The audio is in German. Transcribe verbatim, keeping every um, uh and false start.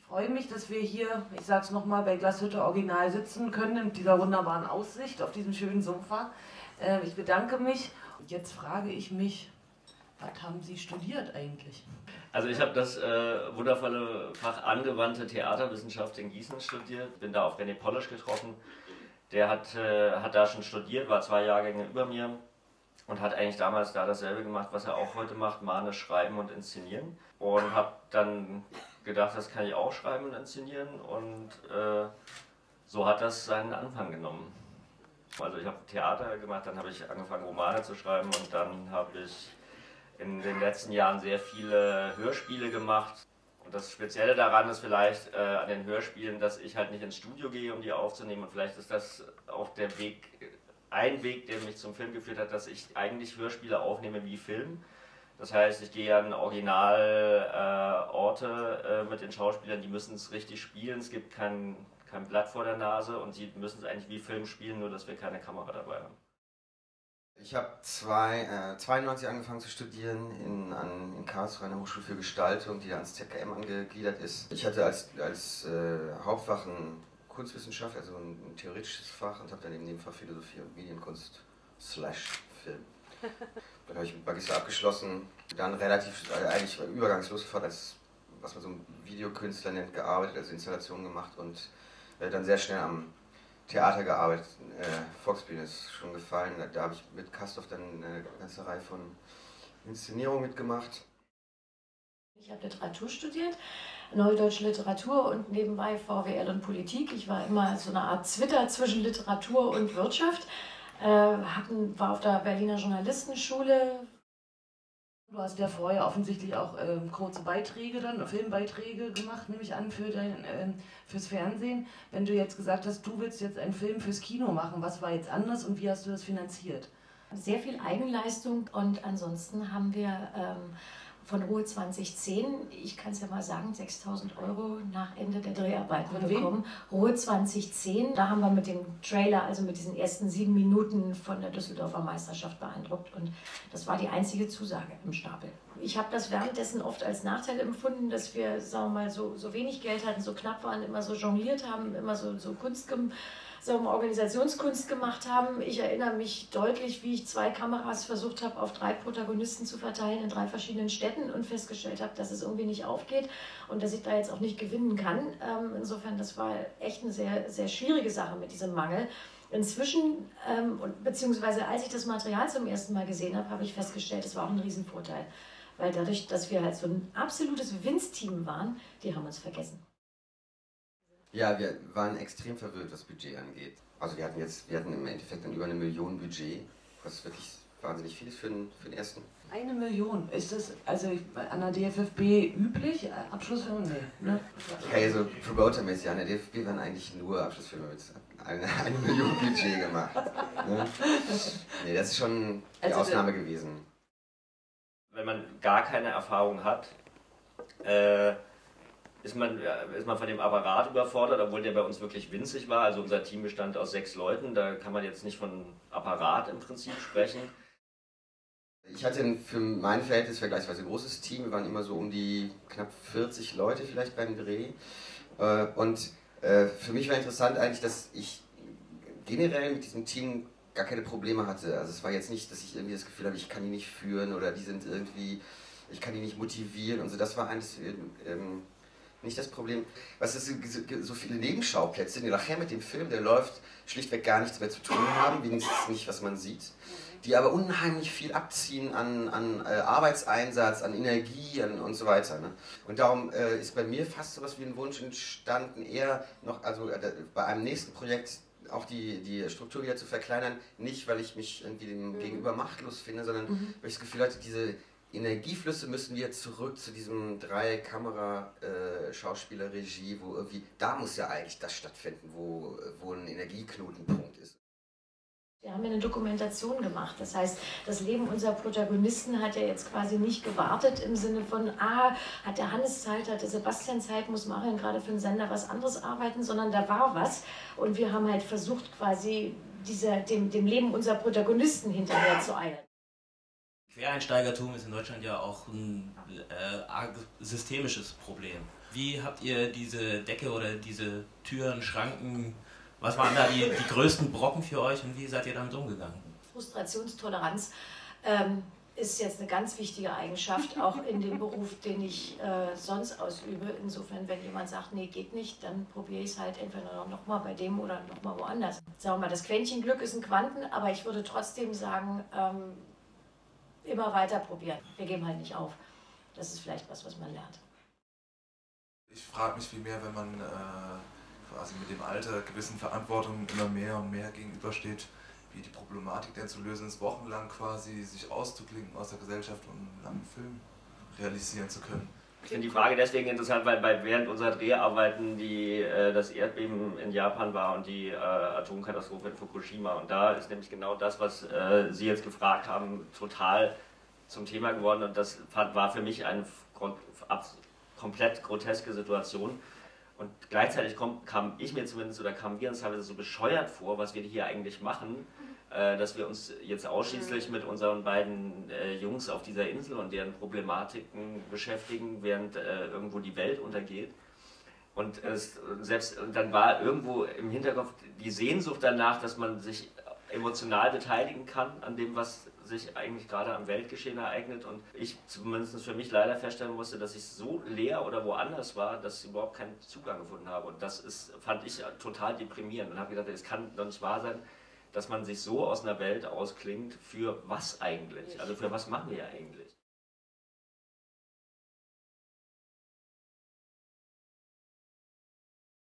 freue mich, dass wir hier, ich sage es nochmal, bei Glashütte Original sitzen können, mit dieser wunderbaren Aussicht auf diesem schönen Sofa. Äh, ich bedanke mich. Jetzt frage ich mich, was haben Sie studiert eigentlich? Also ich habe das äh, wundervolle Fach angewandte Theaterwissenschaft in Gießen studiert, bin da auf René Polisch getroffen. Der hat, äh, hat da schon studiert, war zwei Jahrgänge über mir und hat eigentlich damals da dasselbe gemacht, was er auch heute macht, manisch schreiben und inszenieren. Und habe dann gedacht, das kann ich auch schreiben und inszenieren, und äh, so hat das seinen Anfang genommen. Also ich habe Theater gemacht, dann habe ich angefangen Romane zu schreiben, und dann habe ich in den letzten Jahren sehr viele Hörspiele gemacht. Und das Spezielle daran ist vielleicht äh, an den Hörspielen, dass ich halt nicht ins Studio gehe, um die aufzunehmen, und vielleicht ist das auch der Weg, ein Weg, der mich zum Film geführt hat, dass ich eigentlich Hörspiele aufnehme wie Film. Das heißt, ich gehe an Originalorte äh, äh, mit den Schauspielern, die müssen es richtig spielen, es gibt kein, kein Blatt vor der Nase, und sie müssen es eigentlich wie Film spielen, nur dass wir keine Kamera dabei haben. Ich habe zwei, äh, zweiundneunzig angefangen zu studieren in, an, in Karlsruhe an der Hochschule für Gestaltung, die ans Z K M angegliedert ist. Ich hatte als, als äh, Hauptfach ein Kunstwissenschaft, also ein, ein theoretisches Fach, und habe dann eben neben Fach Philosophie und Medienkunst slash Film. Dann habe ich mit Magister abgeschlossen, dann relativ, also eigentlich übergangslos sofort als, was man so ein Videokünstler nennt, gearbeitet, also Installationen gemacht, und äh, dann sehr schnell am Theater gearbeitet. Äh, Volksbühne ist schon gefallen, da, da habe ich mit Kastorf dann eine ganze Reihe von Inszenierungen mitgemacht. Ich habe Literatur studiert, Neudeutsche Literatur und nebenbei V W L und Politik. Ich war immer so eine Art Zwitter zwischen Literatur und Wirtschaft. Äh, hatten, war auf der Berliner Journalistenschule. Du hast ja vorher offensichtlich auch ähm, kurze Beiträge, dann Filmbeiträge gemacht, nehme ich an, für dein, ähm, fürs Fernsehen. Wenn du jetzt gesagt hast, du willst jetzt einen Film fürs Kino machen, was war jetzt anders und wie hast du das finanziert? Sehr viel Eigenleistung, und ansonsten haben wir ähm, von Ruhe zwanzig zehn, ich kann es ja mal sagen, sechstausend Euro nach Ende der Dreharbeiten von bekommen. Ruhe zwanzig zehn, da haben wir mit dem Trailer, also mit diesen ersten sieben Minuten von der Düsseldorfer Meisterschaft beeindruckt, und das war die einzige Zusage im Stapel. Ich habe das währenddessen oft als Nachteil empfunden, dass wir, sagen wir mal, so, so wenig Geld hatten, so knapp waren, immer so jongliert haben, immer so, so Kunst gemacht, so Organisationskunst gemacht haben. Ich erinnere mich deutlich, wie ich zwei Kameras versucht habe, auf drei Protagonisten zu verteilen in drei verschiedenen Städten, und festgestellt habe, dass es irgendwie nicht aufgeht und dass ich da jetzt auch nicht gewinnen kann. Ähm, insofern, das war echt eine sehr, sehr schwierige Sache mit diesem Mangel. Inzwischen, ähm, beziehungsweise als ich das Material zum ersten Mal gesehen habe, habe ich festgestellt, es war auch ein Riesenvorteil. Weil dadurch, dass wir halt so ein absolutes Winzteam waren, die haben uns vergessen. Ja, wir waren extrem verwirrt, was Budget angeht. Also wir hatten jetzt, wir hatten im Endeffekt dann über eine Million Budget, was wirklich wahnsinnig viel ist für den, für den ersten. Eine Million, ist das also an der D F F B üblich? Abschlussfilme? Nee, ne? Okay, so Promoter-mäßig, an der D F F B waren eigentlich nur Abschlussfilme mit eine, eine Million Budget gemacht. Ne? Nee, das ist schon die also Ausnahme gewesen. Wenn man gar keine Erfahrung hat, äh, Ist man, ist man von dem Apparat überfordert, obwohl der bei uns wirklich winzig war. Also unser Team bestand aus sechs Leuten, da kann man jetzt nicht von Apparat im Prinzip sprechen. Ich hatte für mein Verhältnis vergleichsweise großes Team, wir waren immer so um die knapp vierzig Leute vielleicht beim Dreh. Und für mich war interessant eigentlich, dass ich generell mit diesem Team gar keine Probleme hatte. Also es war jetzt nicht, dass ich irgendwie das Gefühl habe, ich kann die nicht führen oder die sind irgendwie, ich kann die nicht motivieren und so. Das war eigentlich ähm, nicht das Problem. Was ist so viele Nebenschauplätze, die nachher mit dem Film, der läuft, schlichtweg gar nichts mehr zu tun haben, wenigstens nicht, was man sieht, die aber unheimlich viel abziehen an, an äh, Arbeitseinsatz, an Energie an, und so weiter. Ne? Und darum äh, ist bei mir fast so was wie ein Wunsch entstanden, eher noch, also äh, bei einem nächsten Projekt auch die, die Struktur wieder zu verkleinern, nicht weil ich mich irgendwie dem mhm. gegenüber machtlos finde, sondern mhm. weil ich das Gefühl hatte, diese Energieflüsse müssen wir zurück zu diesem Drei-Kamera-Schauspieler-Regie, wo irgendwie, da muss ja eigentlich das stattfinden, wo, wo ein Energieknotenpunkt ist. Wir haben ja eine Dokumentation gemacht, das heißt, das Leben unserer Protagonisten hat ja jetzt quasi nicht gewartet im Sinne von, ah, hat der Hannes Zeit, hat der Sebastian Zeit, muss Marion gerade für den Sender was anderes arbeiten, sondern da war was, und wir haben halt versucht, quasi dieser, dem, dem Leben unserer Protagonisten hinterher zu eilen. Quereinsteigertum ist in Deutschland ja auch ein äh, systemisches Problem. Wie habt ihr diese Decke oder diese Türen, Schranken, was waren da die, die größten Brocken für euch und wie seid ihr damit umgegangen? Frustrationstoleranz ähm, ist jetzt eine ganz wichtige Eigenschaft, auch in dem Beruf, den ich äh, sonst ausübe. Insofern, wenn jemand sagt, nee, geht nicht, dann probiere ich es halt entweder nochmal bei dem oder nochmal woanders. Sagen wir mal, das Quäntchen Glück ist ein Quanten, aber ich würde trotzdem sagen, ähm, immer weiter probieren. Wir geben halt nicht auf. Das ist vielleicht was, was man lernt. Ich frage mich vielmehr, wenn man äh, quasi mit dem Alter gewissen Verantwortungen immer mehr und mehr gegenübersteht, wie die Problematik denn zu lösen ist, wochenlang quasi sich auszuklinken aus der Gesellschaft und einen langen Film realisieren zu können. Ich finde die Frage deswegen interessant, weil bei, während unserer Dreharbeiten die, äh, das Erdbeben in Japan war und die äh, Atomkatastrophe in Fukushima. Und da ist nämlich genau das, was äh, Sie jetzt gefragt haben, total zum Thema geworden. Und das fand, war für mich eine komplett groteske Situation. Und gleichzeitig kom, kam ich mir zumindest, oder kamen wir uns teilweise so bescheuert vor, was wir hier eigentlich machen, äh, dass wir uns jetzt ausschließlich mit unseren beiden äh, Jungs auf dieser Insel und deren Problematiken beschäftigen, während äh, irgendwo die Welt untergeht. Und, es, selbst, und dann war irgendwo im Hinterkopf die Sehnsucht danach, dass man sich emotional beteiligen kann an dem, was sich eigentlich gerade am Weltgeschehen ereignet, und ich zumindest für mich leider feststellen musste, dass ich so leer oder woanders war, dass ich überhaupt keinen Zugang gefunden habe, und das ist, fand ich total deprimierend und habe gedacht, es kann doch nicht wahr sein, dass man sich so aus einer Welt ausklingt, für was eigentlich, also für was machen wir eigentlich?